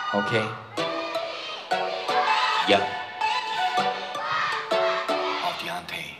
오케이. 야. 어디한테?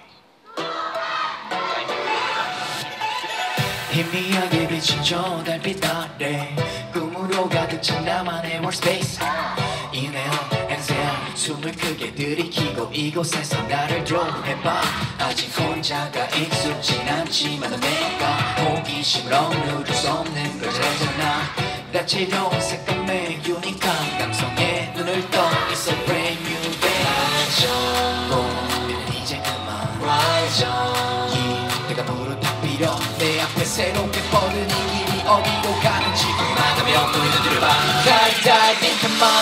희미하게 비친 저 달빛 아래 꿈으로 가득 찬 나만의 workspace. 이내어 행세한 숨을 크게 들이키고 이곳에서 나를 조해봐. 아직 혼자가 익숙진 않지만 내가 호기심을 억누를 수 없는 거잖아. 다채로운 색감의 유니크한 감성에 눈을 떠 있어 brand new day. 고민은 이제 그만 이때가 무릎 빌어 내 앞에 새롭게 뻗은 이 길이 어디로 가는지 궁금하다면 너의 눈들을 봐. Dive into my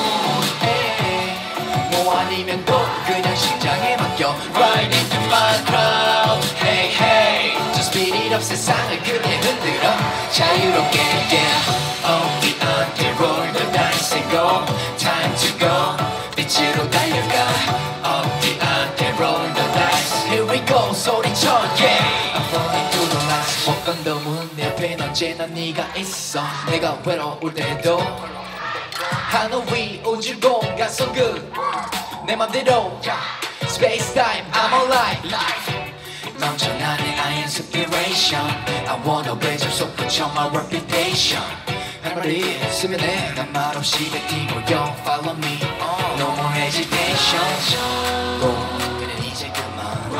mood. 뭐 아니면 또 그냥 심장에 맡겨 Right into my crowd. Hey hey Just beat it up 세상을 크게 흔들어 자유롭게 yeah. 어디한테 roll the dice and go Time to go 빛으로 달려가 어디한테 roll the dice Here we go 소리쳐 yeah. I'm falling to the last 복권도문 내 옆엔 언제나 네가 있어 내가 외로울 때도 하늘 위 우주 공간 so good 내 맘대로 Space time I'm alive 넘쳐나는 I inspiration I wanna raise up so put on my reputation 할 말이 있으면 해 난 말없이 뱉이고 yo follow me No more hesitation 고민은 이제 그만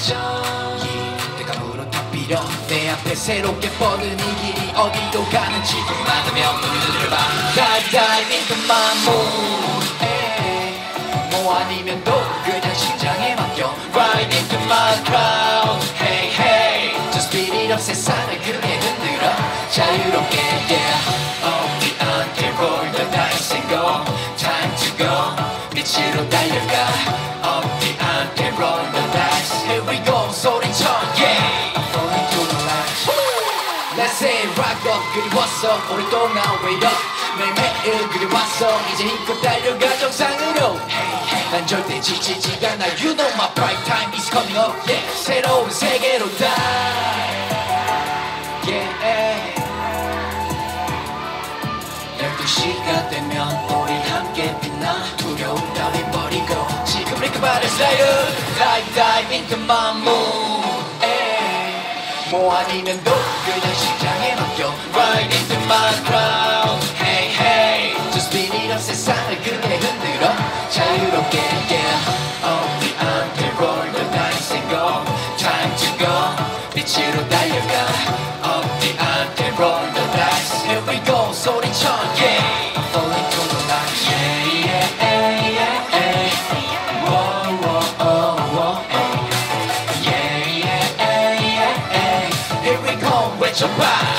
이때가 물어탑비려 내 앞에 새롭게 뻗은 이 길이 어디로 가는지 궁금하다면 너의 눈을 봐 Dive into my mood 뭐 아니면 또 그냥 심장에 맡겨 Right into my crowd Hey hey Just beat it up 세상을 크게 흔들어 자유롭게 yeah 어디한테 roll the dice and go Time to go 빛으로 달려가 어디한테 roll the dice Here we go 소리쳐 yeah I'm falling to the light Let's say rock up 그리웠어 오랫동안 wait up 매일매일 그리웠어 이제 힘껏 달려가 정상으로 난 절대 지치지 않아 You know my prime time is coming up yeah. 새로운 세계로 dive yeah. 12시가 되면 우린 함께 빛나 두려움 따윈 버리고 지금 이렇게 발을 슬라이드 Dive dive into my mood 뭐 아니면 또 그냥 심장에 맡겨 Right into my crowd Hey hey Just beat it up 세상을 크게 흔들어 자유롭게 yeah 어디한테 roll the dice and go Time to go 빛으로 달려가 어디한테 roll the dice Here we go 소리쳐 yeah I'm falling to the light yeah yeah yeah yeah Whoa whoa oh whoa yeah yeah yeah yeah Here we go 외쳐봐